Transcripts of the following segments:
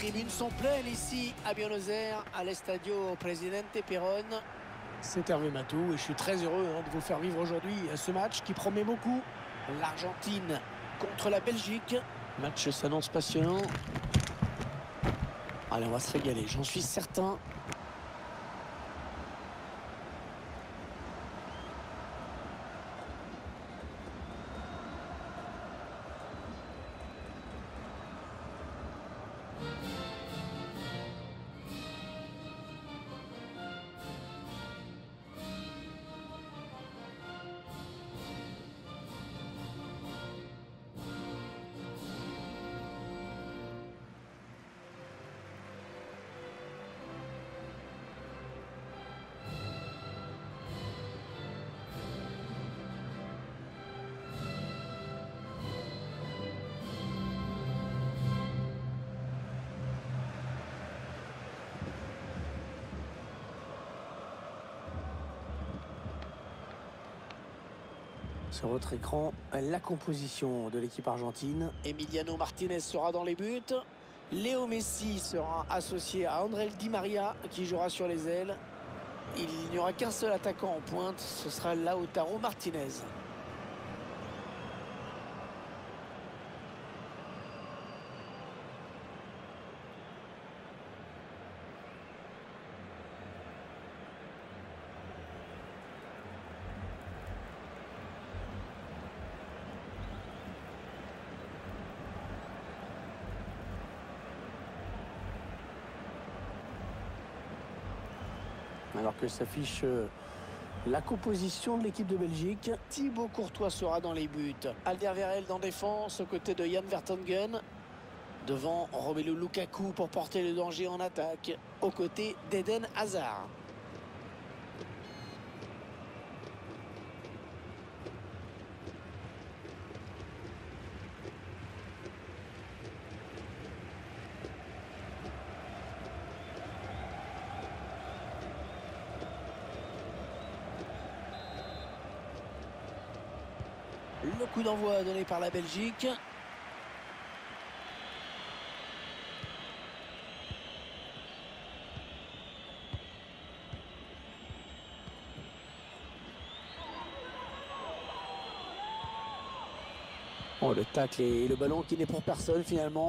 tribunes sont pleines ici à Buenos Aires, à l'Estadio Presidente Perón. C'est Hervé Matou et je suis très heureux de vous faire vivre aujourd'hui ce match qui promet beaucoup. L'Argentine contre la Belgique. Le match s'annonce passionnant. Allez, on va se régaler, j'en suis certain. Sur votre écran, la composition de l'équipe argentine. Emiliano Martinez sera dans les buts. Léo Messi sera associé à André Di Maria qui jouera sur les ailes. Il n'y aura qu'un seul attaquant en pointe, ce sera Lautaro Martinez. Alors que s'affiche la composition de l'équipe de Belgique. Thibaut Courtois sera dans les buts. Alderweireld en défense aux côtés de Jan Vertonghen. Devant Romelu Lukaku pour porter le danger en attaque. Aux côtés d'Eden Hazard. Le coup d'envoi donné par la Belgique. Oh, le tacle et le ballon qui n'est pour personne finalement.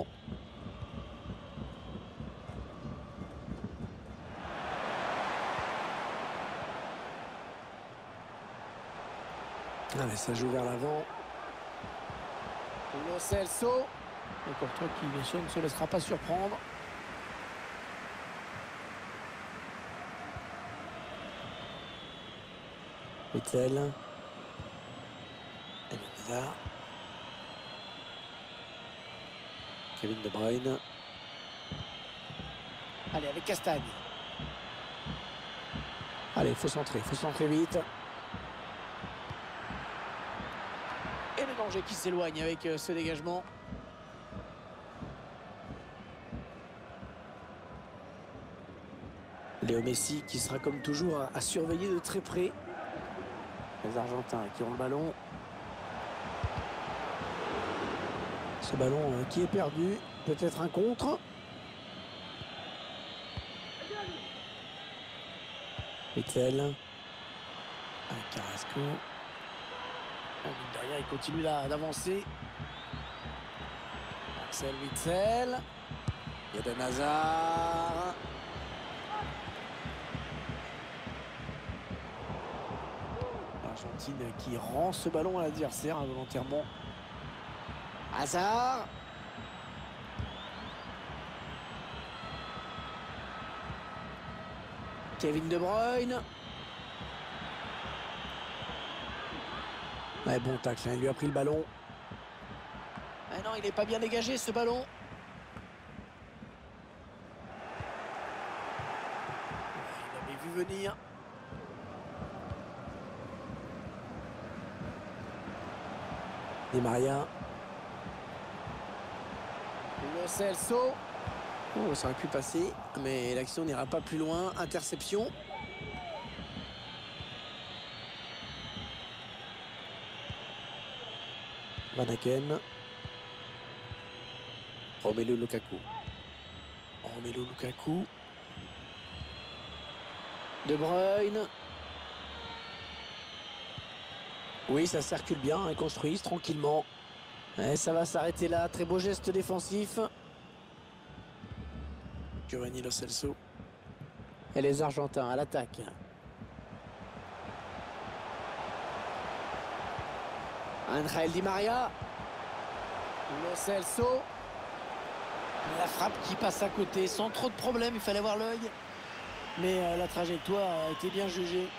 Ah mais ça joue vers l'avant. Lo Celso. Et Courtois qui bien sûr ne se laissera pas surprendre. Witzel. Hazard. Kevin De Bruyne. Allez, avec Castagne. Allez, il faut centrer vite. Et le danger qui s'éloigne avec ce dégagement. Léo Messi qui sera comme toujours à surveiller de très près. Les Argentins qui ont le ballon. Ce ballon qui est perdu. Peut-être un contre. Witzel. Avec Carrasco. Derrière, il continue là d'avancer. Axel Witzel. Eden Hazard. L'Argentine qui rend ce ballon à l'adversaire involontairement. Hazard. Kevin De Bruyne. Ouais, bon tacle, il lui a pris le ballon. Ah non, il n'est pas bien dégagé ce ballon. Il avait vu venir. Di Maria. Lo Celso. Oh, ça aurait pu passer, mais l'action n'ira pas plus loin. Interception. Van Aken. Romelu Lukaku. Romelu Lukaku. De Bruyne. Oui, ça circule bien, ils construisent tranquillement. Et ça va s'arrêter là. Très beau geste défensif. Giovanni Lo Celso. Et les Argentins à l'attaque. Ángel Di Maria. Lo Celso. La frappe qui passe à côté sans trop de problèmes. Il fallait voir l'œil. Mais la trajectoire a été bien jugée.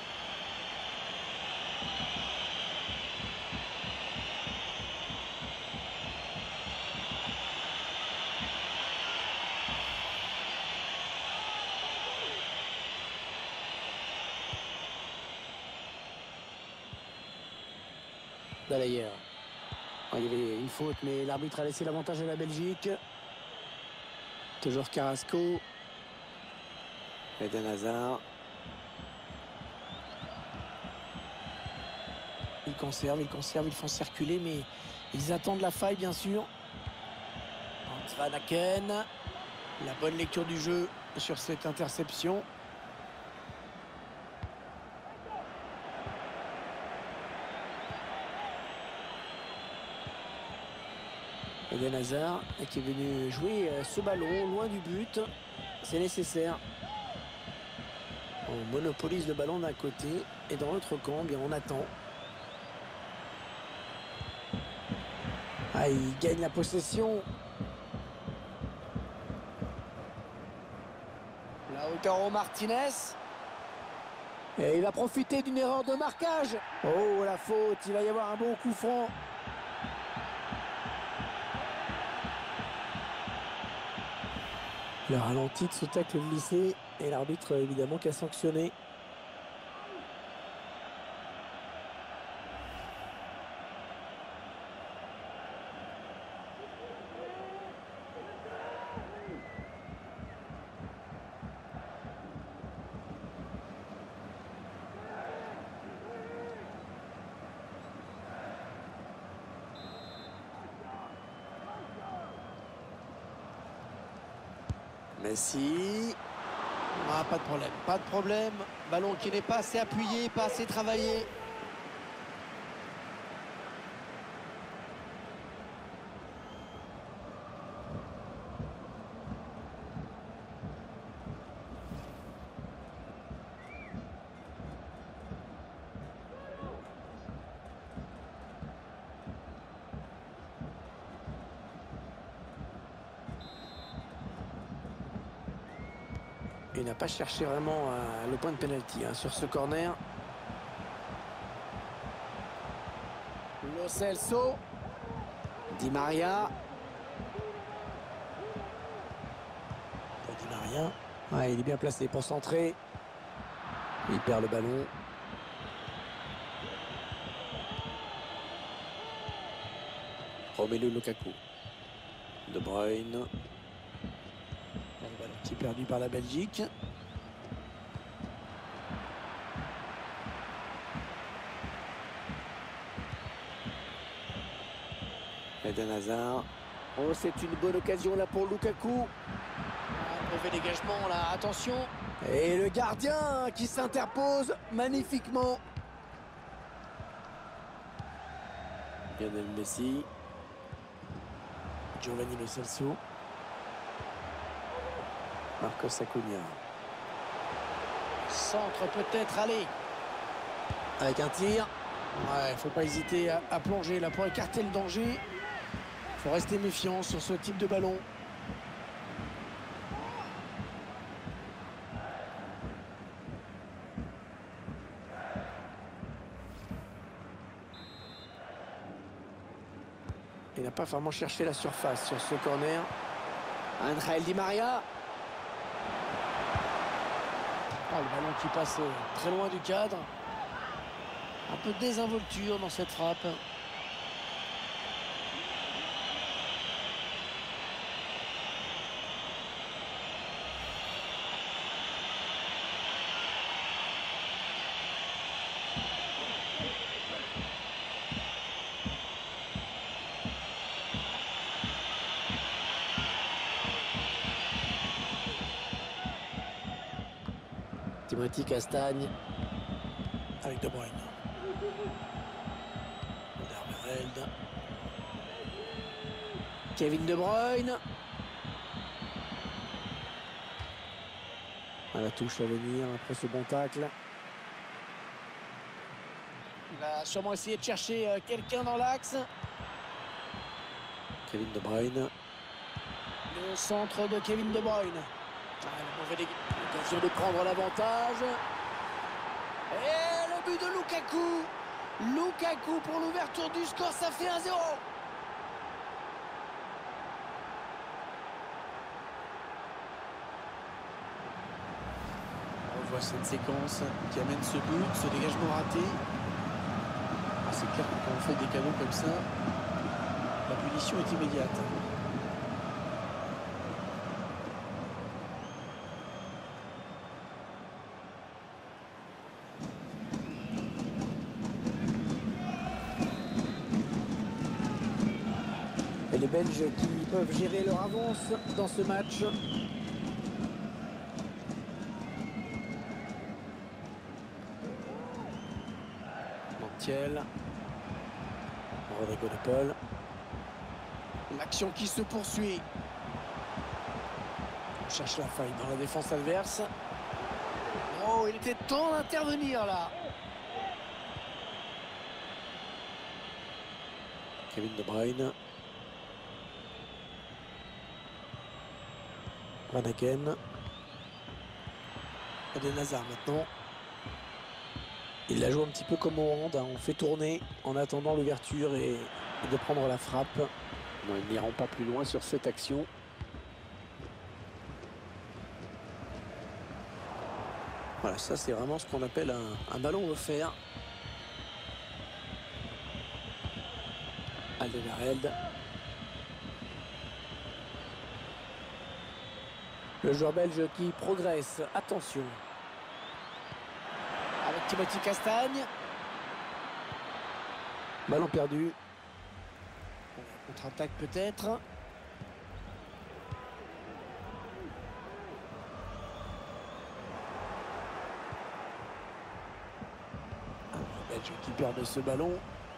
D'ailleurs, il y avait une faute, mais l'arbitre a laissé l'avantage à la Belgique. Toujours Carrasco. Eden Hazard. Ils conservent, ils font circuler, mais ils attendent la faille, bien sûr. Hans Van Aken. La bonne lecture du jeu sur cette interception. Eden Hazard qui est venu jouer ce ballon loin du but. C'est nécessaire. On monopolise le ballon d'un côté et dans l'autre camp, bien on attend. Ah, il gagne la possession. Lautaro Martinez. Et il va profiter d'une erreur de marquage. Oh, la faute. Il va y avoir un bon coup franc. Le ralenti de ce tacle glissé et l'arbitre évidemment qui a sanctionné. Messi. Ah, pas de problème, pas de problème. Ballon qui n'est pas assez appuyé, pas assez travaillé. Il n'a pas cherché vraiment le point de pénalty sur ce corner. Lo Celso. Di Maria. Di Maria. Ah, il est bien placé pour centrer. Il perd le ballon. Romelu Lukaku. De Bruyne. Le ballon qui est perdu par la Belgique. Eden Hazard. Oh, c'est une bonne occasion là pour Lukaku. Un mauvais dégagement là, attention. Et le gardien qui s'interpose magnifiquement. Lionel Messi. Giovanni Lo Celso. Marcos Acuna. Centre peut-être, allez. Avec un tir. Ouais, il ne faut pas hésiter à plonger là pour écarter le danger. Il faut rester méfiant sur ce type de ballon. Il n'a pas vraiment cherché la surface sur ce corner. Ángel Di Maria. Oh, le ballon qui passe très loin du cadre. Un peu de désinvolture dans cette frappe. Timothy Castagne. Avec De Bruyne. Alderweireld. Kevin De Bruyne. À la touche à venir après ce bon tacle. Il va sûrement essayer de chercher quelqu'un dans l'axe. Kevin De Bruyne. Le centre de Kevin De Bruyne. Une mauvaise occasion de prendre l'avantage. Et le but de Lukaku. Lukaku pour l'ouverture du score, ça fait 1-0. On revoit cette séquence qui amène ce but, ce dégagement raté. C'est clair que quand on fait des cadeaux comme ça, la punition est immédiate. Et les Belges qui peuvent gérer leur avance dans ce match. Montiel. Rodrigo de Paul. L'action qui se poursuit. On cherche la faille dans la défense adverse. Oh, il était temps d'intervenir là. Kevin De Bruyne. Van Aken. Eden Hazard maintenant. Il la joue un petit peu comme au hand, hein. On fait tourner en attendant l'ouverture et de prendre la frappe. Non, ils n'iront pas plus loin sur cette action. Voilà, ça c'est vraiment ce qu'on appelle un ballon offert. Alderweireld. Le joueur belge qui progresse. Attention. Avec Timothy Castagne. Ballon perdu. Contre-attaque peut-être. Le Belge qui perd de ce ballon.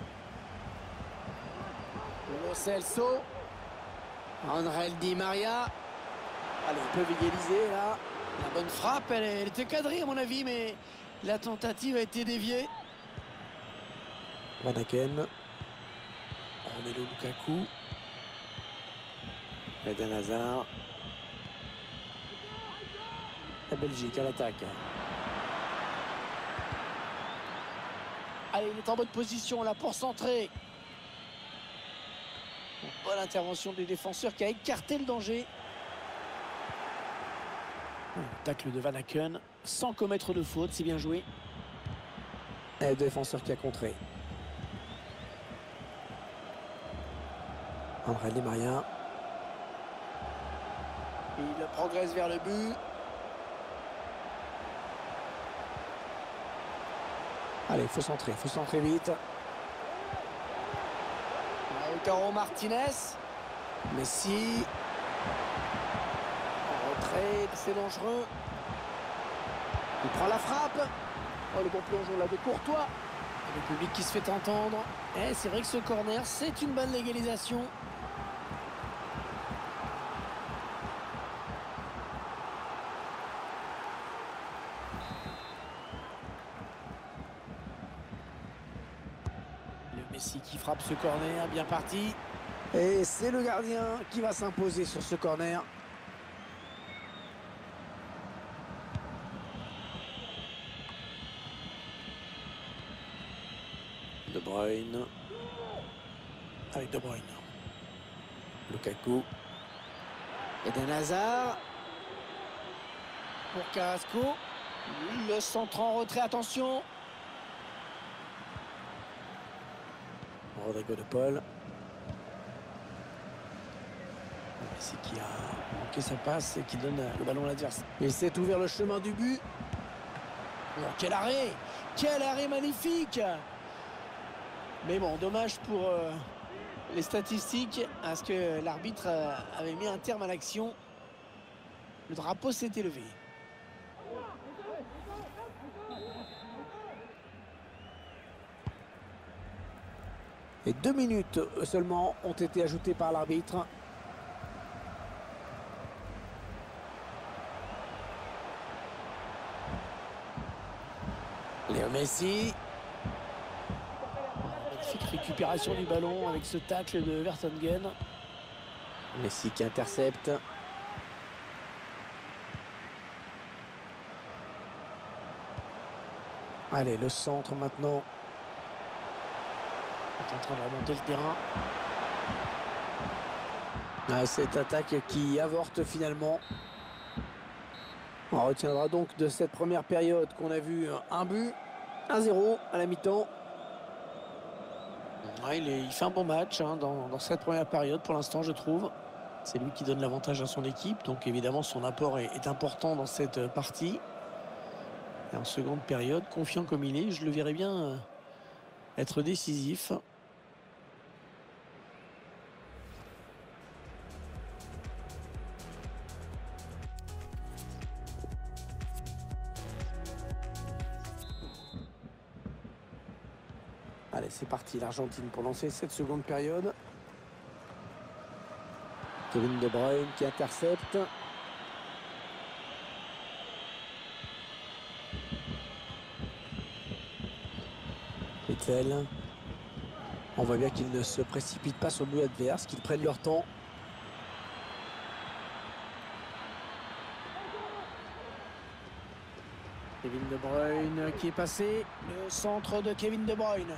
Lo Celso. André Di Maria. Allez, ils peuvent égaliser là. La bonne frappe, elle était cadrée à mon avis, mais la tentative a été déviée. Van Aken. Romelu Lukaku. Eden Hazard. La Belgique à l'attaque. Allez, il est en bonne position là pour centrer. Bonne intervention des défenseurs qui a écarté le danger. Tacle de Van Aken sans commettre de faute, c'est bien joué. Et le défenseur qui a contré. André Di Maria. Il progresse vers le but. Allez, il faut centrer vite. Lautaro Martinez. Messi. C'est dangereux. Il prend la frappe. Oh, le bon plongeon là de Courtois. Et le public qui se fait entendre. Et c'est vrai que ce corner, c'est une bonne légalisation. Le Messi qui frappe ce corner, bien parti. Et c'est le gardien qui va s'imposer sur ce corner. De Bruyne. Avec De Bruyne. Lukaku. Eden Hazard. Pour Carrasco. Le centre en retrait, attention. Rodrigo de Paul. Messi qui a manqué sa passe et qui donne le ballon à l'adversaire. Il s'est ouvert le chemin du but. Oh, quel arrêt! Quel arrêt magnifique! Mais bon, dommage pour les statistiques, parce que l'arbitre avait mis un terme à l'action. Le drapeau s'est élevé. Et 2 minutes seulement ont été ajoutées par l'arbitre. Léo Messi. Magnifique récupération du ballon avec ce tacle de Vertonghen. Messi qui intercepte. Allez, le centre maintenant. Il est en train de remonter le terrain. Cette attaque qui avorte finalement. On retiendra donc de cette première période qu'on a vu un but, 1-0 à la mi-temps. Ouais, il fait un bon match dans cette première période pour l'instant, je trouve. C'est lui qui donne l'avantage à son équipe, donc évidemment son apport est important dans cette partie. Et en seconde période, confiant comme il est, je le verrai bien être décisif. Allez, c'est parti, l'Argentine pour lancer cette seconde période. Kevin De Bruyne qui intercepte. Witsel. On voit bien qu'ils ne se précipitent pas sur le but adverse, qu'ils prennent leur temps. Kevin De Bruyne qui est passé. Le centre de Kevin De Bruyne.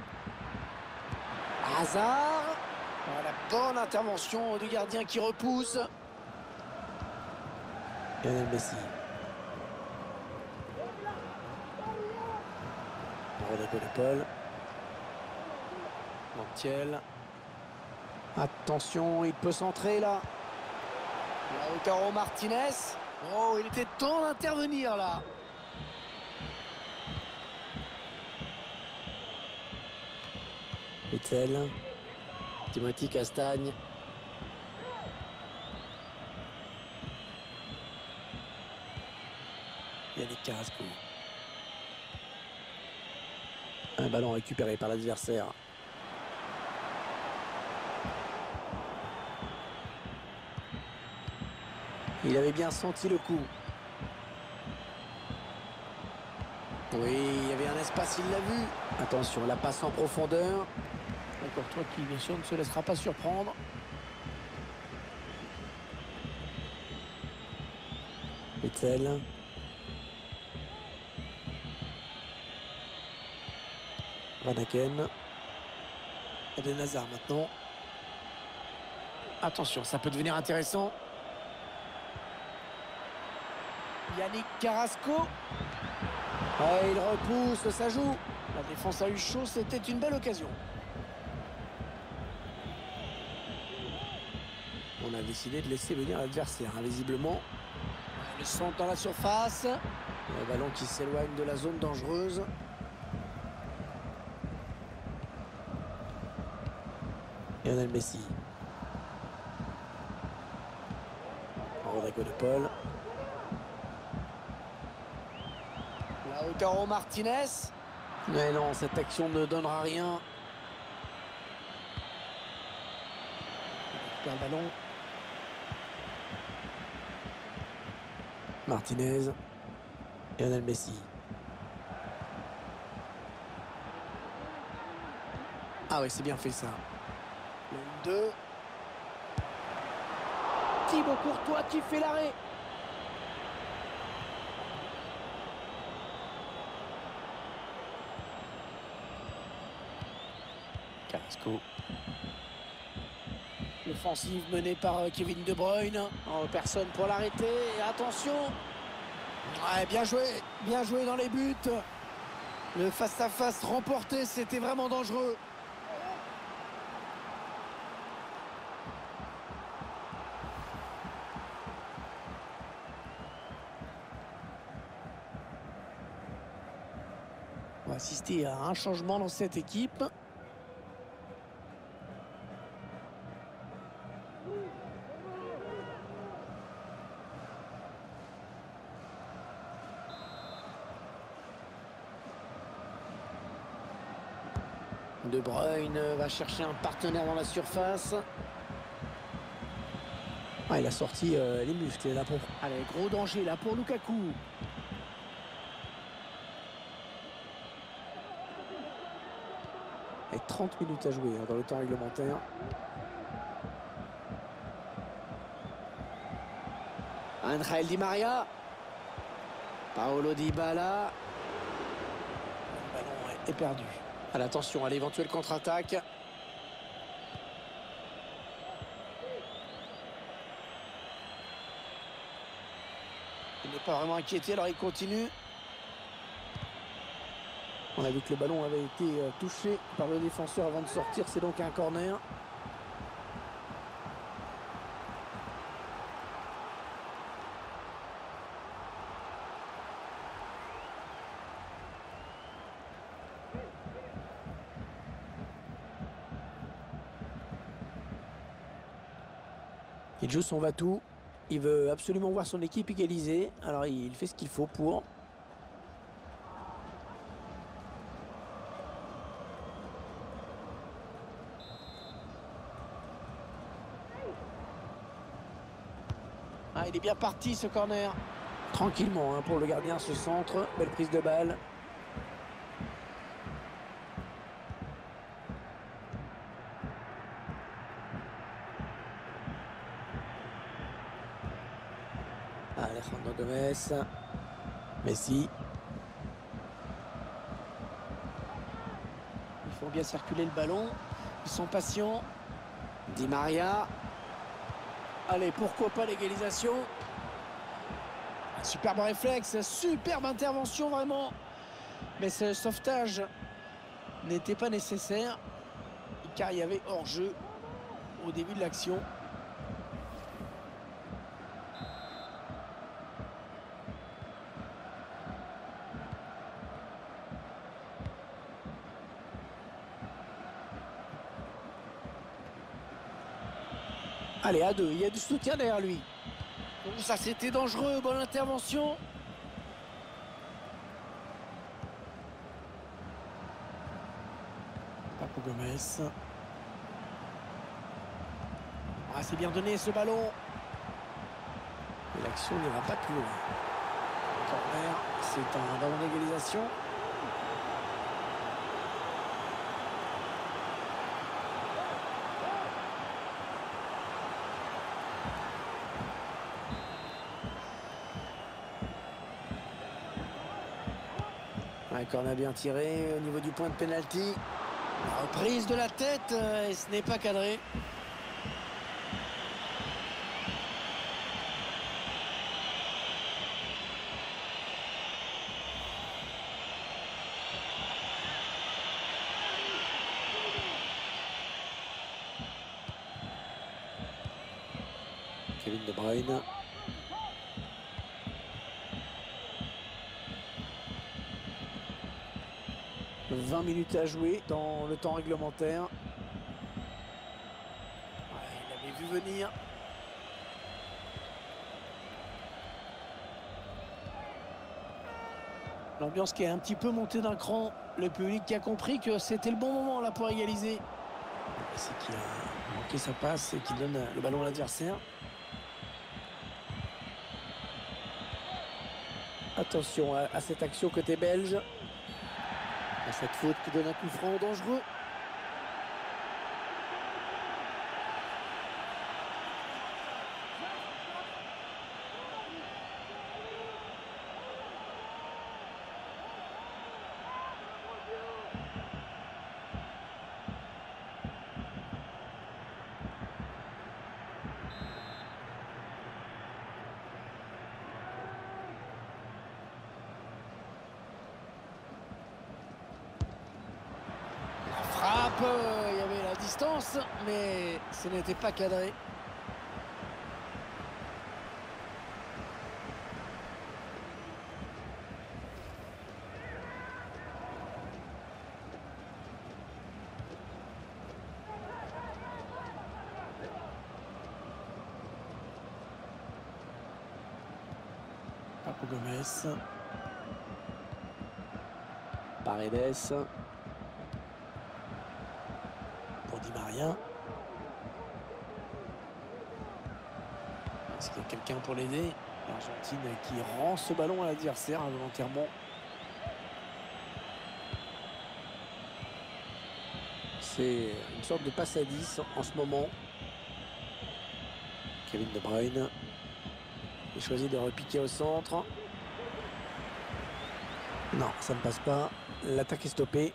Hazard. Voilà, bonne intervention du gardien qui repousse. Lionel Messi. Rodrigo de Paul. Montiel. Attention, il peut centrer là. Lautaro Martinez. Oh, il était temps d'intervenir là. Witsel. Timothy Castagne. Yannick Carrasco. Un ballon récupéré par l'adversaire. Il avait bien senti le coup. Oui, il y avait un espace, il l'a vu. Attention, la passe en profondeur. D'accord, toi qui, bien sûr, ne se laissera pas surprendre. Witsel. Van Aken. Eden Hazard maintenant. Attention, ça peut devenir intéressant. Yannick Carrasco. Ouais, il repousse, ça joue. La défense a eu chaud, c'était une belle occasion. On a décidé de laisser venir l'adversaire, visiblement. Le centre dans la surface. Le ballon qui s'éloigne de la zone dangereuse. Lionel Messi. Rodrigo de Paul. Lautaro Martinez. Mais non, cette action ne donnera rien. Il récupère le ballon. Martinez. Lionel Messi. Ah oui, c'est bien fait ça. Le 2. Thibaut Courtois qui fait l'arrêt. Carrasco. L'offensive menée par Kevin De Bruyne. Oh, personne pour l'arrêter. Et attention. Ouais, bien joué dans les buts. Le face-à-face remporté, c'était vraiment dangereux. On va assister à un changement dans cette équipe. De Bruyne va chercher un partenaire dans la surface. Ah, il a sorti les muscles là pour... Allez, gros danger là pour Lukaku. Et 30 minutes à jouer dans le temps réglementaire. Angel Di Maria. Paolo Dybala. Le ballon est perdu. Attention à l'éventuelle contre-attaque. Il n'est pas vraiment inquiété, alors il continue. On a vu que le ballon avait été touché par le défenseur avant de sortir. C'est donc un corner. Il joue son va-tout. Il veut absolument voir son équipe égaliser. Alors il fait ce qu'il faut pour. Ah, il est bien parti ce corner. Tranquillement pour le gardien ce centre. Belle prise de balle. Alejandro Gomez. Messi. Ils font bien circuler le ballon. Ils sont patients. Di Maria. Allez, pourquoi pas l'égalisation. Superbe réflexe, superbe intervention vraiment. Mais ce sauvetage n'était pas nécessaire car il y avait hors-jeu au début de l'action. Allez, à deux, il y a du soutien derrière lui. Oh, ça c'était dangereux, bonne intervention. Papo Gomez. Ah, c'est bien donné ce ballon. Et l'action n'ira pas plus loin. Corner, c'est un ballon d'égalisation. Un corner bien tiré au niveau du point de pénalty. La reprise de la tête et ce n'est pas cadré. Kevin De Bruyne. « 20 minutes à jouer dans le temps réglementaire. » Ouais, il avait vu venir. L'ambiance qui est un petit peu montée d'un cran. Le public qui a compris que c'était le bon moment là pour égaliser. C'est qu'il a manqué sa passe et qu'il donne le ballon à l'adversaire. Attention à cette action côté belge. À cette faute qui donne un coup franc dangereux. Il y avait la distance, mais ce n'était pas cadré. Papo Gomez. Paredes. Maria. Est-ce qu'il y a quelqu'un pour l'aider? L'Argentine qui rend ce ballon à l'adversaire involontairement. C'est une sorte de passe à 10 en ce moment. Kevin De Bruyne. Il choisit de repiquer au centre. Non, ça ne passe pas. L'attaque est stoppée.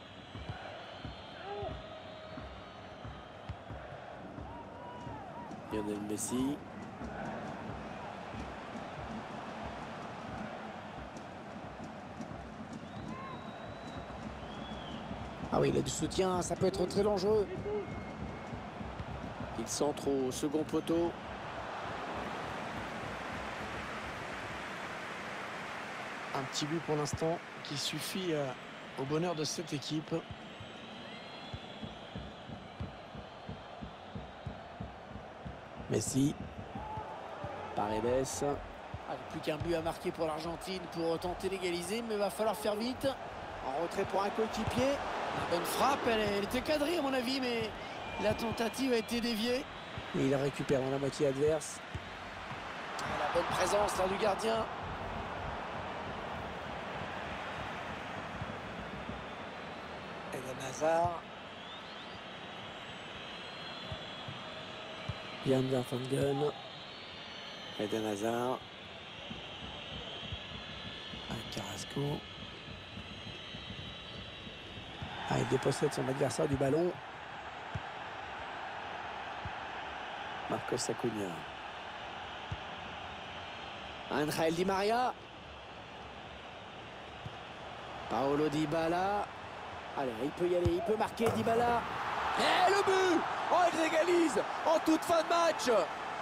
Lionel Messi. Ah oui, il a du soutien, ça peut être très dangereux. Il centre au second poteau. Un petit but pour l'instant qui suffit au bonheur de cette équipe. Messi. Paredes. Plus qu'un but à marquer pour l'Argentine pour tenter d'égaliser, mais il va falloir faire vite. En retrait pour un coéquipier. La bonne frappe, elle était cadrée à mon avis, mais la tentative a été déviée. Et il récupère dans la moitié adverse. La bonne présence là du gardien. Eden Hazard. Jan Vertonghen. Eden Hazard. Carrasco. Il dépossède son adversaire du ballon. Marcos Acuna. Angel Di Maria. Paolo Dybala. Allez, il peut y aller, il peut marquer Dybala. Et le but! Oh, il régalise en toute fin de match.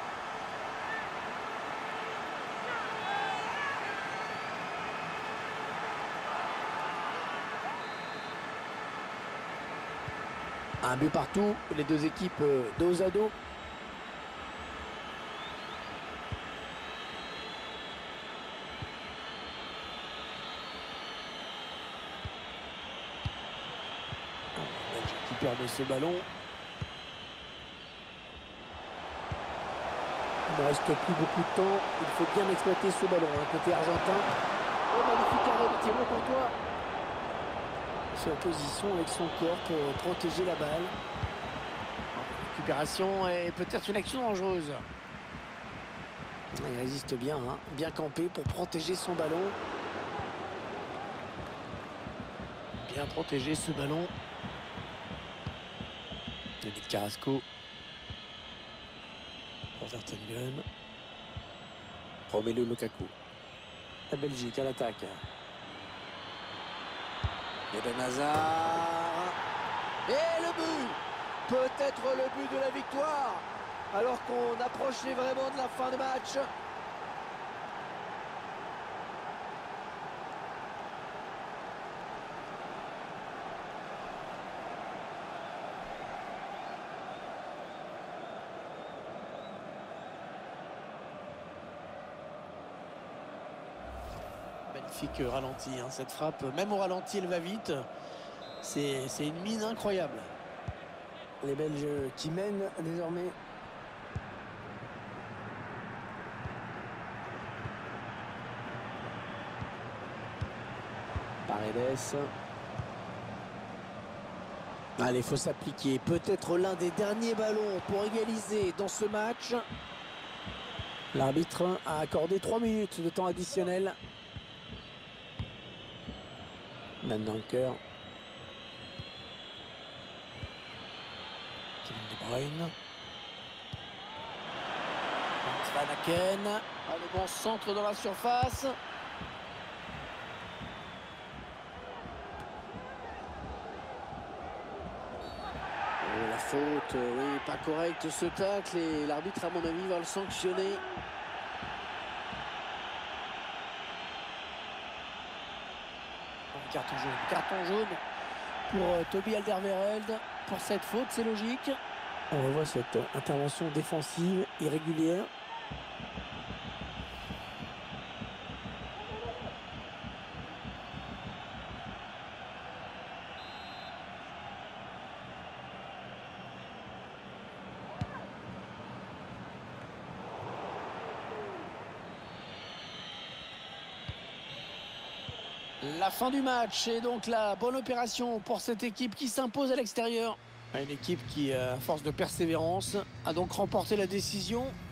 Un but partout, les deux équipes dos à dos. Qui perd de ce ballon. Il ne reste plus beaucoup de temps. Il faut bien exploiter ce ballon. Côté argentin. Oh, magnifique arrêt de Thibaut Courtois. En position avec son corps pour protéger la balle. Récupération et peut-être une action dangereuse. Il résiste bien, hein, bien campé pour protéger son ballon. Bien protéger ce ballon. David Carrasco. Pour Vertonghen. Romelu Lukaku. La Belgique à l'attaque. Eden Hazard. Et le but! Peut-être le but de la victoire. Alors qu'on approchait vraiment de la fin de match. Magnifique ralenti, hein, cette frappe. Même au ralenti, elle va vite. C'est une mine incroyable. Les Belges qui mènent désormais. Paredes. Allez, il faut s'appliquer. Peut-être l'un des derniers ballons pour égaliser dans ce match. L'arbitre a accordé 3 minutes de temps additionnel. Même dans le cœur. Kevin De Bruyne. Van Aken. Le bon centre dans la surface. La faute, oui, pas correcte ce tacle et l'arbitre à mon avis va le sanctionner. Carton jaune pour Toby Alderweireld pour cette faute, c'est logique. On revoit cette intervention défensive irrégulière. La fin du match et donc la bonne opération pour cette équipe qui s'impose à l'extérieur. Une équipe qui, à force de persévérance, a donc remporté la décision.